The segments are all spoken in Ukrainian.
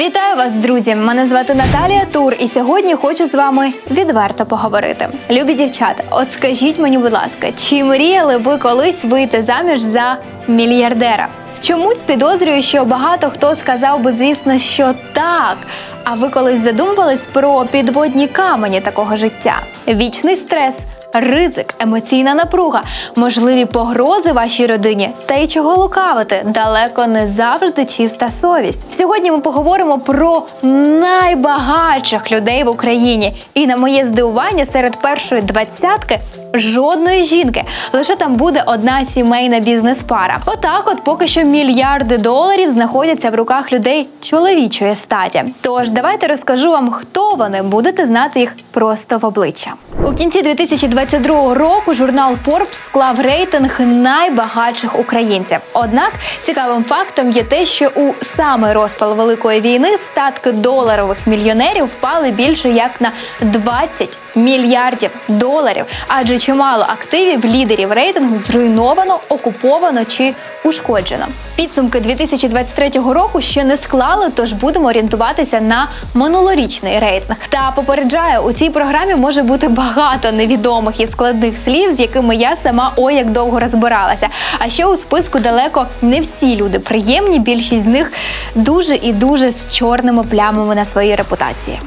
Вітаю вас, друзі! Мене звати Наталія Тур, і сьогодні хочу з вами відверто поговорити. Любі дівчата, от скажіть мені, будь ласка, чи мріяли ви колись вийти заміж за мільярдера? Чомусь підозрюю, що багато хто сказав би, звісно, що так. А ви колись задумувались про підводні камені такого життя? Вічний стрес, ризик, емоційна напруга, можливі погрози вашій родині та й чого лукавити, далеко не завжди чиста совість. Сьогодні ми поговоримо про найбагатших людей в Україні. І на моє здивування, серед першої двадцятки жодної жінки. Лише там буде одна сімейна бізнес-пара. Отак от поки що мільярди доларів знаходяться в руках людей чоловічої статі. Тож давайте розкажу вам, хто вони, будете знати їх просто в обличчя. У кінці 2022 року журнал Forbes склав рейтинг найбагатших українців. Однак цікавим фактом є те, що у самий розпал Великої війни статки доларових мільйонерів впали більше як на 20 мільярдів доларів. Адже чимало активів лідерів рейтингу зруйновано, окуповано чи ушкоджено. Підсумки 2023 року ще не склали, тож будемо орієнтуватися на минулорічний рейтинг. Та попереджаю, у цій програмі може бути багато невідомих і складних слів, з якими я сама ой як довго розбиралася. А ще у списку далеко не всі люди приємні, більшість з них дуже і дуже з чорними плямами на своїй репутації.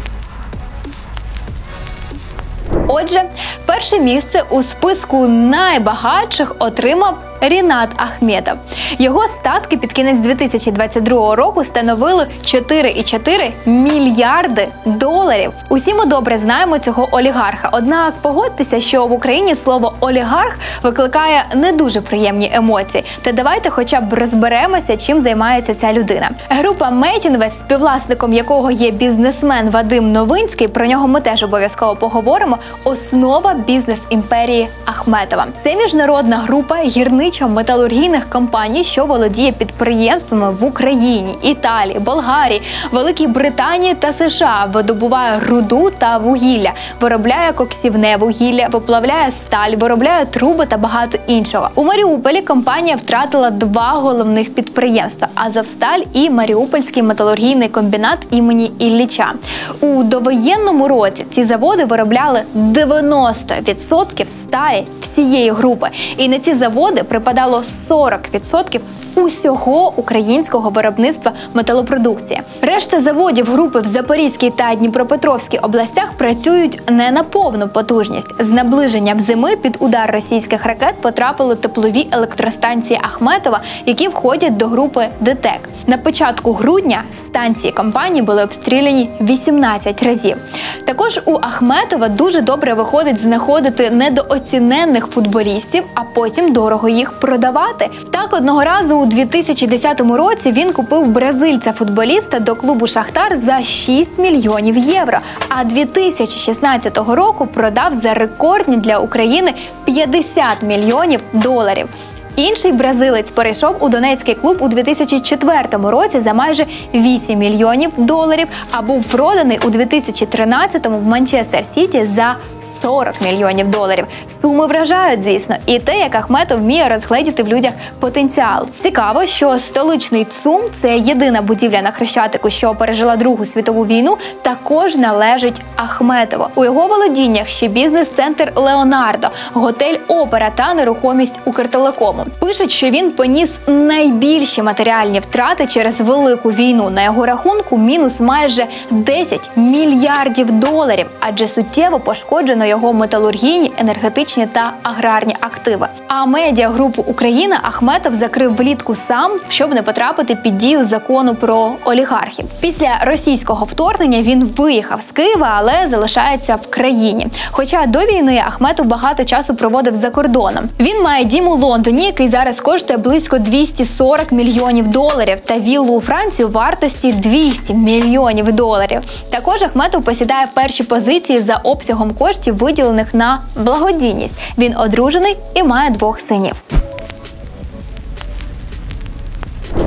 Отже, перше місце у списку найбагатших отримав Рінат Ахметов. Його статки під кінець 2022 року становили 4,4 мільярди доларів. Усі ми добре знаємо цього олігарха. Однак погодьтеся, що в Україні слово «олігарх» викликає не дуже приємні емоції. Та давайте хоча б розберемося, чим займається ця людина. Група Метінвест, співвласником якого є бізнесмен Вадим Новинський, про нього ми теж обов'язково поговоримо, основа бізнес-імперії Ахметова. Це міжнародна група гірничо-металургійних компаній, що володіє підприємствами в Україні, Італії, Болгарії, Великій Британії та США, видобуває руду та вугілля, виробляє коксівне вугілля, виплавляє сталь, виробляє труби та багато іншого. У Маріуполі компанія втратила два головних підприємства – Азовсталь і Маріупольський металургійний комбінат імені Ілліча. У довоєнному році ці заводи виробляли 90% сталі всієї групи. І на ці заводи припадало 40% усього українського виробництва металопродукції. Решта заводів групи в Запорізькій та Дніпропетровській областях працюють не на повну потужність. З наближенням зими під удар російських ракет потрапили теплові електростанції Ахметова, які входять до групи ДТЕК. На початку грудня станції компанії були обстріляні 18 разів. Також у Ахметова дуже добре виходить знаходити недооціненних футболістів, а потім дорого їх продавати. Так, одного разу у 2010 році він купив бразильця-футболіста до клубу «Шахтар» за 6 мільйонів євро, а 2016 року продав за рекордні для України 50 мільйонів доларів. Інший бразилець перейшов у донецький клуб у 2004 році за майже 8 мільйонів доларів, а був проданий у 2013-му в Манчестер Сіті за 40 мільйонів доларів. Суми вражають, звісно, і те, як Ахметов вміє розгледіти в людях потенціал. Цікаво, що столичний ЦУМ – це єдина будівля на Хрещатику, що пережила Другу світову війну, також належить Ахметову. У його володіннях ще бізнес-центр «Леонардо», готель «Опера» та нерухомість Укртелекому. Пишуть, що він поніс найбільші матеріальні втрати через Велику війну. На його рахунку мінус майже 10 мільярдів доларів, адже суттєво пошкоджено його металургійні, енергетичні та аграрні активи. А медіагрупу «Україна» Ахметов закрив влітку сам, щоб не потрапити під дію закону про олігархів. Після російського вторгнення він виїхав з Києва, але залишається в країні. Хоча до війни Ахметов багато часу проводив за кордоном. Він має дім у Лондоні, який зараз коштує близько 240 мільйонів доларів, та віллу у Франції вартості 200 мільйонів доларів. Також Ахметов посідає перші позиції за обсягом коштів, виділених на благодійність. Він одружений і має 2 синів.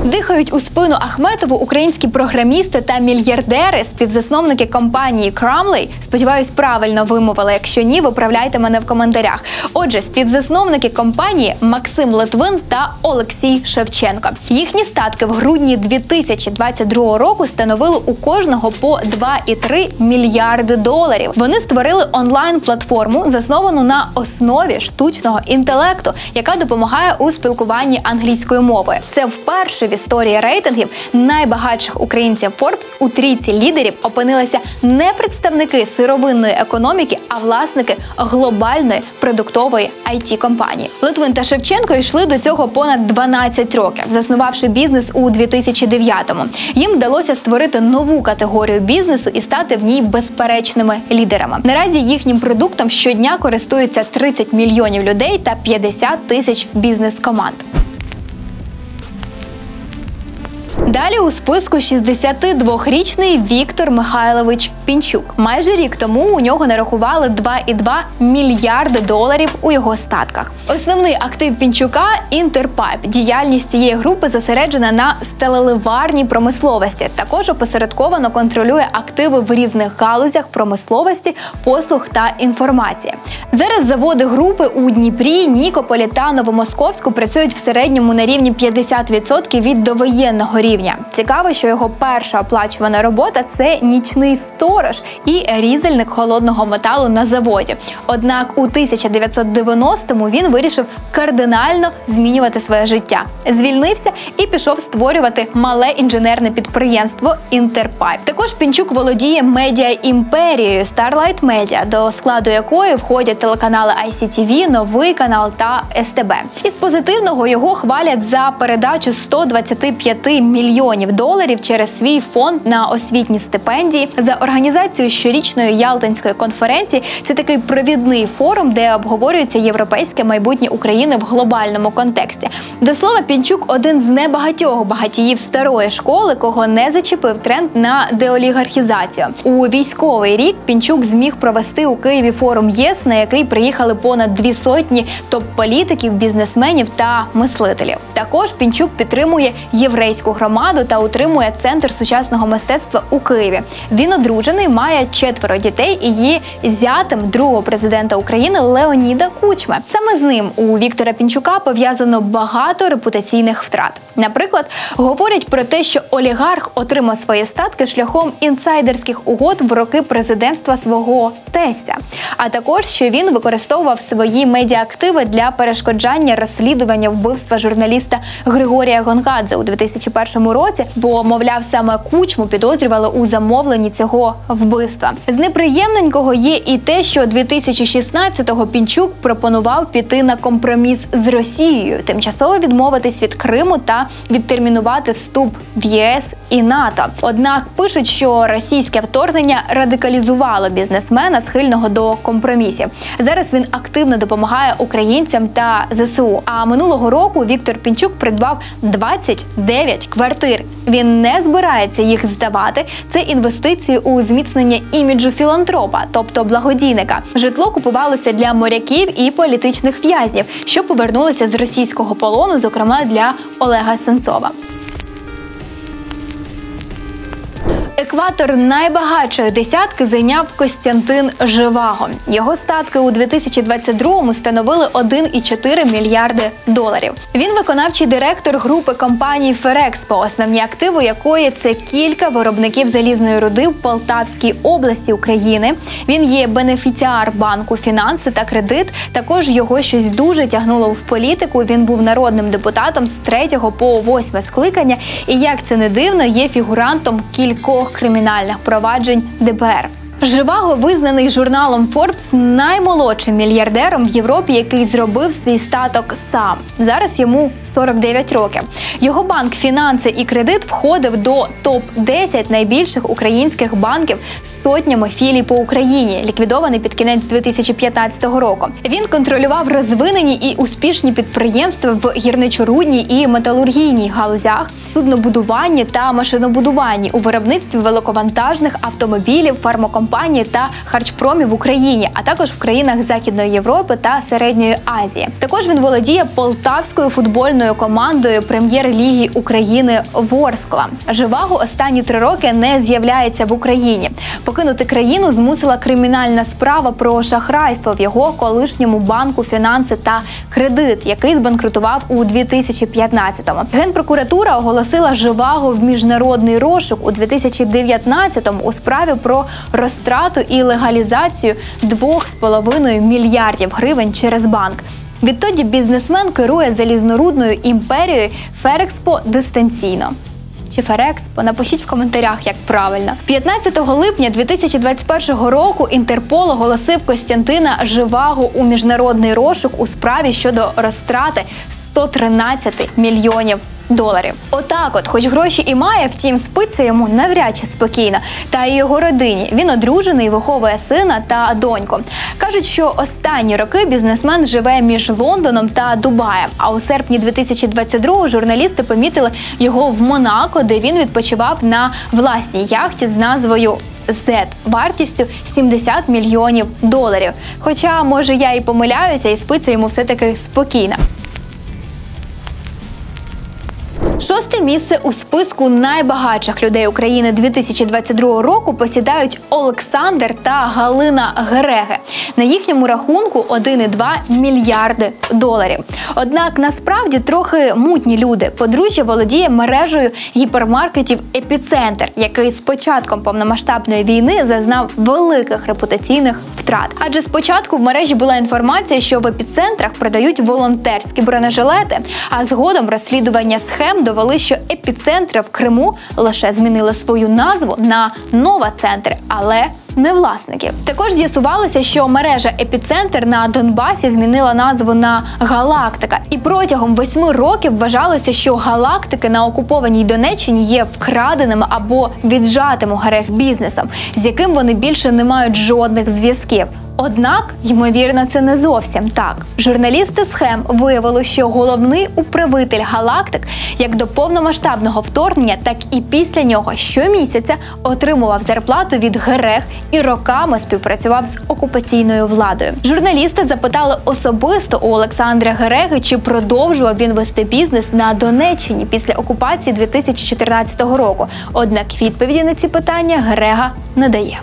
Дихають у спину Ахметову українські програмісти та мільярдери, співзасновники компанії Cramley. Сподіваюсь, правильно вимовила. Якщо ні, виправляйте мене в коментарях. Отже, співзасновники компанії Максим Литвин та Олексій Шевченко. Їхні статки в грудні 2022 року становили у кожного по 2,3 мільярди доларів. Вони створили онлайн-платформу, засновану на основі штучного інтелекту, яка допомагає у спілкуванні англійською мовою. Це вперше в історії рейтингів найбагатших українців Forbes у трійці лідерів опинилися не представники сировинної економіки, а власники глобальної продуктової IT-компанії. Литвин та Шевченко йшли до цього понад 12 років, заснувавши бізнес у 2009-му. Їм вдалося створити нову категорію бізнесу і стати в ній безперечними лідерами. Наразі їхнім продуктом щодня користуються 30 мільйонів людей та 50 тисяч бізнес-команд. Далі у списку 62-річний Віктор Михайлович Пінчук. Майже рік тому у нього нарахували 2,2 мільярди доларів у його статках. Основний актив Пінчука – Інтерпайп. Діяльність цієї групи зосереджена на сталеливарній промисловості. Також опосередковано контролює активи в різних галузях промисловості, послуг та інформації. Зараз заводи групи у Дніпрі, Нікополі та Новомосковську працюють в середньому на рівні 50% від довоєнного рівня. Цікаво, що його перша оплачувана робота – це нічний сторож і різальник холодного металу на заводі. Однак у 1990-му він вирішив кардинально змінювати своє життя. Звільнився і пішов створювати мале інженерне підприємство «Інтерпайп». Також Пінчук володіє медіа-імперією Starlight Media, до складу якої входять телеканали ICTV, Новий канал та СТБ. Із позитивного його хвалять за передачу 125 мільйонів доларів через свій фонд на освітні стипендії, за організацію щорічної Ялтинської конференції. Це такий провідний форум, де обговорюється європейське майбутнє України в глобальному контексті. До слова, Пінчук – один з небагатьох багатіїв старої школи, кого не зачепив тренд на деолігархізацію. У військовий рік Пінчук зміг провести у Києві форум ЄС, на який приїхали понад 200 топ-політиків, бізнесменів та мислителів. Також Пінчук підтримує єврейську громаду та утримує Центр сучасного мистецтва у Києві. Він одружений, має 4 дітей і є зятем другого президента України Леоніда Кучми. Саме з ним у Віктора Пінчука пов'язано багато репутаційних втрат. Наприклад, говорять про те, що олігарх отримав свої статки шляхом інсайдерських угод в роки президентства свого тестя. А також, що він використовував свої медіаактиви для перешкоджання розслідування вбивства журналіста Григорія Гонгадзе у 2001 році, бо, мовляв, саме Кучму підозрювали у замовленні цього вбивства. З неприємненького є і те, що 2016-го Пінчук пропонував піти на компроміс з Росією, тимчасово відмовитись від Криму та відтермінувати вступ в ЄС і НАТО. Однак пишуть, що російське вторгнення радикалізувало бізнесмена, схильного до компромісів. Зараз він активно допомагає українцям та ЗСУ. А минулого року Віктор Пінчук придбав 29 квартир. Він не збирається їх здавати. Це інвестиції у зміцнення іміджу філантропа, тобто благодійника. Житло купувалося для моряків і політичних в'язнів, що повернулися з російського полону, зокрема для Олега Сенцова. Екватор найбагатшої десятки зайняв Костянтин Живаго. Його статки у 2022-му становили 1,4 мільярди доларів. Він виконавчий директор групи компаній Ферекспо, основні активи якої – це кілька виробників залізної руди в Полтавській області України. Він є бенефіціар банку «Фінанси та кредит». Також його щось дуже тягнуло в політику. Він був народним депутатом з 3-го по 8-е скликання і, як це не дивно, є фігурантом кількох кримінальних проваджень ДБР. Живаго визнаний журналом Forbes наймолодшим мільярдером в Європі, який зробив свій статок сам. Зараз йому 49 років. Його банк «Фінанси і кредит» входив до топ-10 найбільших українських банків з сотнями філій по Україні, ліквідований під кінець 2015 року. Він контролював розвинені і успішні підприємства в гірничорудній і металургійній галузях, суднобудуванні та машинобудуванні, у виробництві великовантажних автомобілів, фармакомпанії компаній та харчпромів в Україні, а також в країнах Західної Європи та Середньої Азії. Також він володіє полтавською футбольною командою Прем'єр-ліги України Ворскла. Живаго останні 3 роки не з'являється в Україні. Покинути країну змусила кримінальна справа про шахрайство в його колишньому банку «Фінанси та кредит», який збанкрутував у 2015-му. Генпрокуратура оголосила Живаго в міжнародний розшук у 2019-му у справі про розтрату і легалізацію 2,5 мільярдів гривень через банк. Відтоді бізнесмен керує залізнорудною імперією Ферекспо дистанційно. Чи Ферекспо? Напишіть в коментарях, як правильно. 15 липня 2021 року Інтерпол оголосив Костянтина Живаго у міжнародний розшук у справі щодо розтрати 113 мільйонів доларів. Отак, хоч гроші і має, втім, спиться йому навряд чи спокійно. Та й його родині. Він одружений, виховує сина та доньку. Кажуть, що останні роки бізнесмен живе між Лондоном та Дубаєм. А у серпні 2022-го журналісти помітили його в Монако, де він відпочивав на власній яхті з назвою Z вартістю 70 мільйонів доларів. Хоча, може, я і помиляюся, і спиться йому все-таки спокійно. 6-те місце у списку найбагатших людей України 2022 року посідають Олександр та Галина Гереги. На їхньому рахунку 1,2 мільярди доларів. Однак насправді трохи мутні люди. Подружжя володіє мережею гіпермаркетів «Епіцентр», який з початком повномасштабної війни зазнав великих репутаційних втрат. Адже спочатку в мережі була інформація, що в епіцентрах продають волонтерські бронежилети, а згодом розслідування схем довели, що епіцентри в Криму лише змінили свою назву на «Нова-центри», але не власників. Також з'ясувалося, що мережа «Епіцентр» на Донбасі змінила назву на «Галактика». І протягом 8 років вважалося, що галактики на окупованій Донеччині є вкраденим або віджатим у Герег бізнесом, з яким вони більше не мають жодних зв'язків. Однак, ймовірно, це не зовсім так. Журналісти схем виявили, що головний управитель галактик як до повномасштабного вторгнення, так і після нього щомісяця отримував зарплату від Герег і роками співпрацював з окупаційною владою. Журналісти запитали особисто у Олександра Гереги, чи продовжував він вести бізнес на Донеччині після окупації 2014 року. Однак відповіді на ці питання Герега не дає.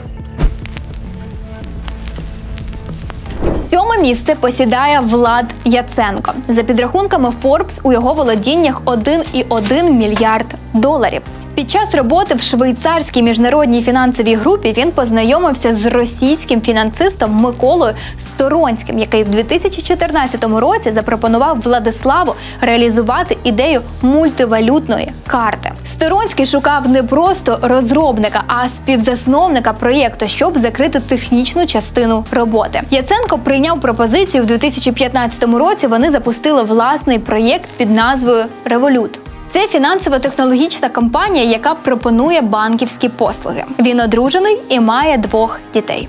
7-ме місце посідає Влад Яценко. За підрахунками Forbes, у його володіннях 1,1 мільярд доларів. Під час роботи в швейцарській міжнародній фінансовій групі він познайомився з російським фінансистом Миколою Сторонським, який в 2014 році запропонував Владиславу реалізувати ідею мультивалютної карти. Сторонський шукав не просто розробника, а співзасновника проєкту, щоб закрити технічну частину роботи. Яценко прийняв пропозицію в 2015 році, вони запустили власний проєкт під назвою «Револют». Це фінансово-технологічна компанія, яка пропонує банківські послуги. Він одружений і має 2 дітей.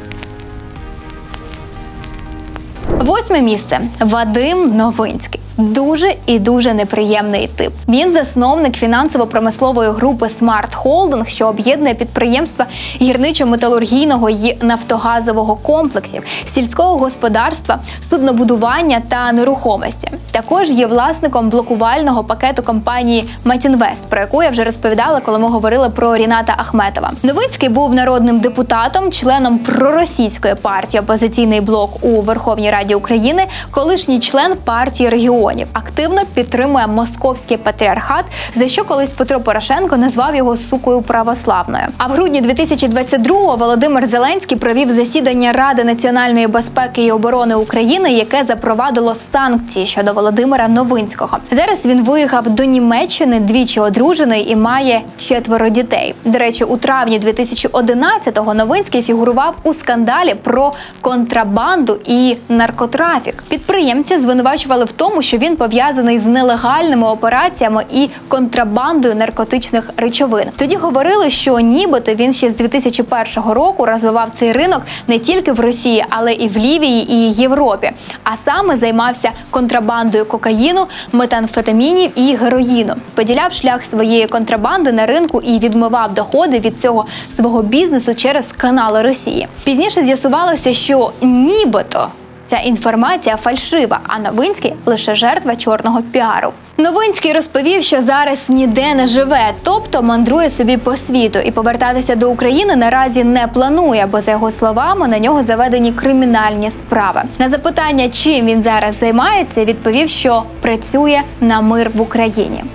8-ме місце – Вадим Новинський. Дуже і дуже неприємний тип. Він засновник фінансово-промислової групи Smart Holding, що об'єднує підприємства гірничо-металургійного і нафтогазового комплексів, сільського господарства, суднобудування та нерухомості. Також є власником блокувального пакету компанії Матінвест, про яку я вже розповідала, коли ми говорили про Ріната Ахметова. Новинський був народним депутатом, членом проросійської партії «Опозиційний блок» у Верховній Раді України, колишній член партії регіонів. Активно підтримує московський патріархат, за що колись Петро Порошенко назвав його сукою православною. А в грудні 2022-го Володимир Зеленський провів засідання Ради національної безпеки і оборони України, яке запровадило санкції щодо Володимира Новинського. Зараз він виїхав до Німеччини, двічі одружений і має 4 дітей. До речі, у травні 2011-го Новинський фігурував у скандалі про контрабанду і наркотрафік. Підприємці звинувачували в тому, що що він пов'язаний з нелегальними операціями і контрабандою наркотичних речовин. Тоді говорили, що нібито він ще з 2001 року розвивав цей ринок не тільки в Росії, але і в Лівії, і Європі. А саме займався контрабандою кокаїну, метамфетамінів і героїну. Поділяв шлях своєї контрабанди на ринку і відмивав доходи від цього свого бізнесу через канали Росії. Пізніше з'ясувалося, що нібито ця інформація фальшива, а Новинський – лише жертва чорного піару. Новинський розповів, що зараз ніде не живе, тобто мандрує собі по світу, і повертатися до України наразі не планує, бо, за його словами, на нього заведені кримінальні справи. На запитання, чим він зараз займається, відповів, що працює на мир в Україні.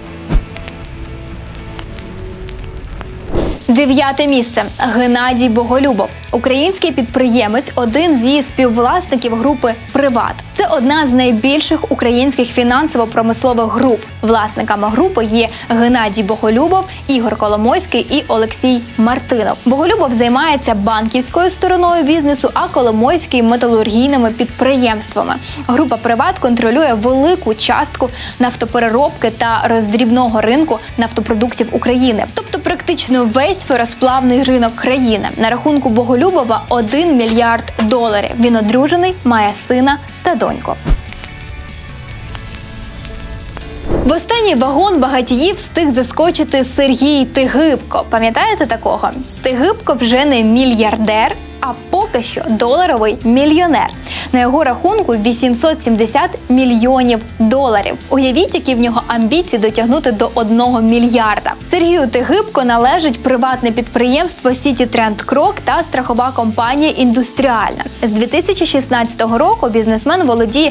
9-те місце. Геннадій Боголюбов. Український підприємець, один зі співвласників групи «Приват». Це одна з найбільших українських фінансово-промислових груп. Власниками групи є Геннадій Боголюбов, Ігор Коломойський і Олексій Мартинов. Боголюбов займається банківською стороною бізнесу, а Коломойський – металургійними підприємствами. Група «Приват» контролює велику частку нафтопереробки та роздрібного ринку нафтопродуктів України. Тобто практично весь феросплавний ринок країни. На рахунку Боголюбова $1 мільярд. Він одружений, має сина та доньку. В останній вагон багатіїв встиг заскочити Сергій Тигибко. Пам'ятаєте такого? Тигибко вже не мільярдер, а поки що доларовий мільйонер. На його рахунку $870 мільйонів. Уявіть, які в нього амбіції дотягнути до 1 мільярда. Сергію Тигибко належить приватне підприємство City Trend Крок та страхова компанія «Індустріальна». З 2016 року бізнесмен володіє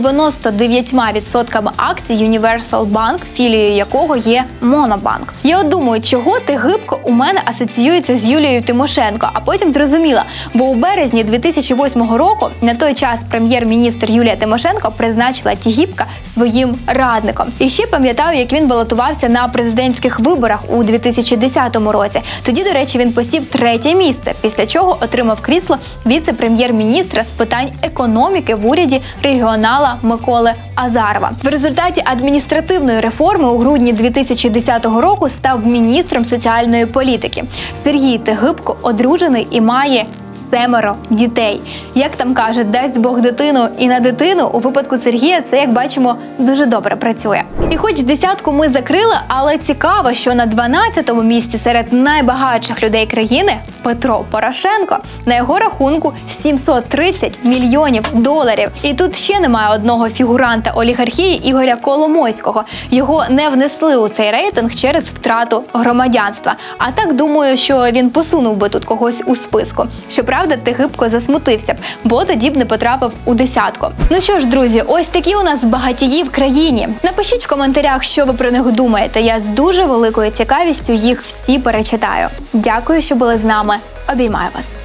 99% акцій Universal Bank, філією якого є Монобанк. Я от думаю, чого Тигибко у мене асоціюється з Юлією Тимошенко, а потім зрозуміла, бо у березні 2008 року на той час прем'єр-міністр Юлія Тимошенко призначила Тігіпка своїм радником. І ще пам'ятаю, як він балотувався на президентських виборах у 2010 році. Тоді, до речі, він посів 3-те місце, після чого отримав крісло віце-прем'єр-міністра з питань економіки в уряді регіонала Миколи Азарова. В результаті адміністративної реформи у грудні 2010 року став міністром соціальної політики. Сергій Тигибко одружений і має 7 дітей. Як там кажуть, дасть Бог дитину і на дитину, у випадку Сергія це, як бачимо, дуже добре працює. І хоч десятку ми закрили, але цікаво, що на 12-му місці серед найбагатших людей країни Петро Порошенко. На його рахунку $730 мільйонів. І тут ще немає одного фігуранта олігархії Ігоря Коломойського. Його не внесли у цей рейтинг через втрату громадянства. А так, думаю, що він посунув би тут когось у списку. Щоправда, Тигибко засмутився б, бо тоді б не потрапив у десятку. Ну що ж, друзі, ось такі у нас багатії в країні. Напишіть в коментарях, що ви про них думаєте. Я з дуже великою цікавістю їх всі перечитаю. Дякую, що були з нами. Обіймаю вас.